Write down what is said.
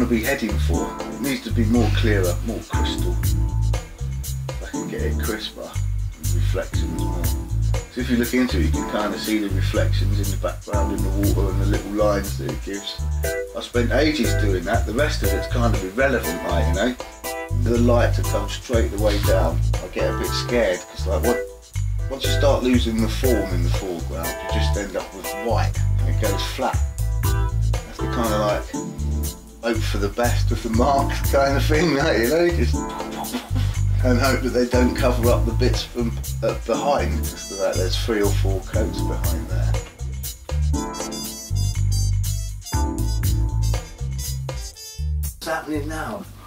be heading for. It needs to be more clearer, more crystal. I can get it crisper and reflections more. So if you look into it, you can kind of see the reflections in the background in the water and the little lines that it gives. I spent ages doing that. The rest of it's kind of irrelevant, like, you know. The light to come straight the way down. I get a bit scared because, like, once you start losing the form in the foreground, you just end up with white and it goes flat. That's the kind of like hope for the best with the mark kind of thing, like, you know, just and hope that they don't cover up the bits from behind. Just like there's 3 or 4 coats behind there. What's happening now?